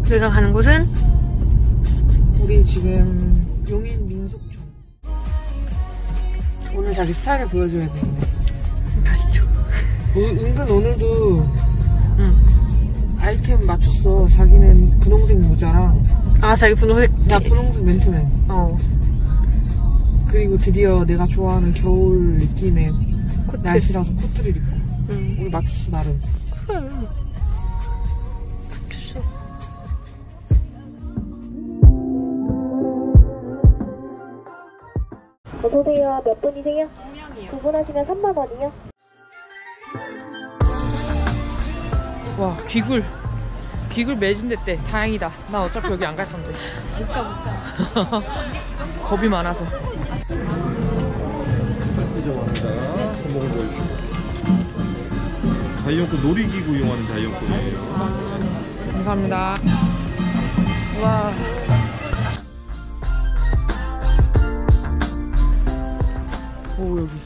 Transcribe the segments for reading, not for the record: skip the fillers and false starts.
우리가 가는 곳은 우리 지금 용인 민속촌. 오늘 자기 스타일을 보여줘야 되는데 가시죠. 은근 오늘도 아이템 맞췄어. 자기는 분홍색 모자랑 자기 분홍색. 나 분홍색 맨투맨. 그리고 드디어 내가 좋아하는 겨울 느낌의 코트. 날씨라서 코트를 입고. 우리 맞췄어 나름. 그래. 맞췄어. 어서오세요. 몇 분이세요? 2명이요. 2분 하시면 3만원이요. 와 귀굴 매진됐대. 다행이다. 나 어차피 여기 안 갈 건데. 못 가. 겁이 많아서. 팔찌정원에다가 손목을 보여주시고 다이언코 놀이기구 이용하는 다이언코예요. 감사합니다. 와. 오 여기.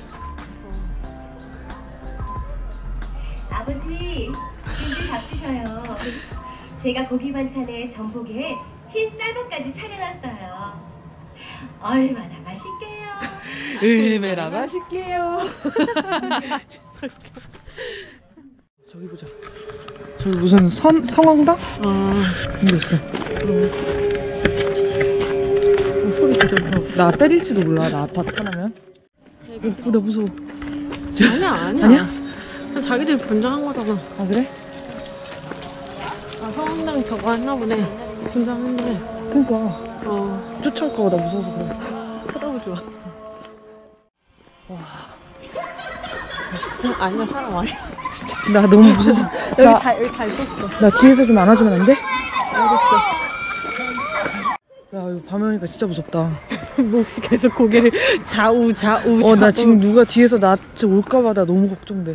아버지, 김치 잡수셔요. 제가 고기 반찬에 전복에 흰 쌀밥까지 차려놨어요. 얼마나 맛있게요. 얼마나 맛있게요. 저기 보자. 저기 무슨 성황당? 이거 있어. 소리 진짜. 나 때릴지도 몰라. 나 나타나면. 나 무서워. 아니야. 자기들이 분장한 거잖아. 아 그래? 성황당 저거 했나 보네. 분장했네. 그러니까. 쫓아올까봐 나 무서워서 그래. 쳐다보지 마. 와. 아니야, 사람 아니야. 나 너무 무서워. 여기 다 있었어. 나 뒤에서 좀 안아주면 안 돼? 알겠어. 야 이거 밤에 오니까 진짜 무섭다. 뭐 혹시 계속 고개를 좌우. 나 지금 누가 뒤에서 나 올까봐 나 너무 걱정돼.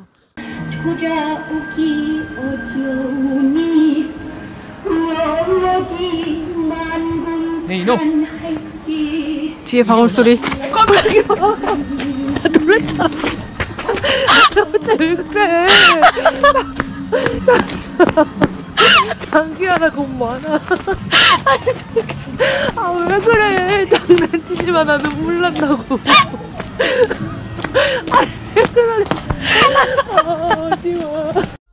돌아오기 어려우니 원목이 네, 이놈. 만공산 할지. 뒤에 방울 소리. 깜짝이야. 나 놀랐잖아. 나 왜 그래? 장기야 나 겁 많아. 왜 그래? 장난치지 마. 나 눈물 난다고. 왜 그러래? 어디 와.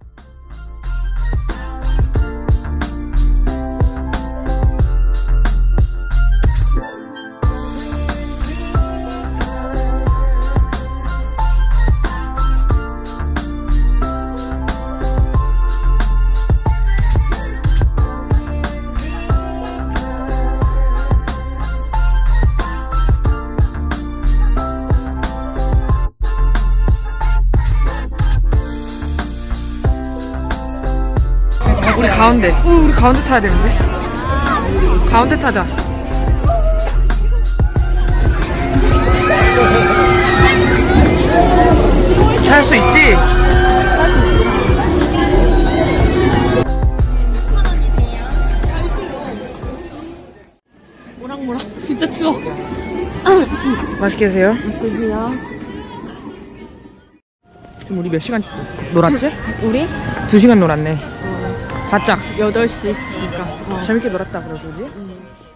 우리 가운데. 우리 가운데 타야 되는데. 가운데 타자. 탈 수 있지? 모락모락. 진짜 추워. 맛있게 드세요. 맛있게 드세요. 지금 우리 몇 시간 놀았지? 우리? 2시간 놀았네. 바짝. 8시니까. 재밌게 놀았다 그러지?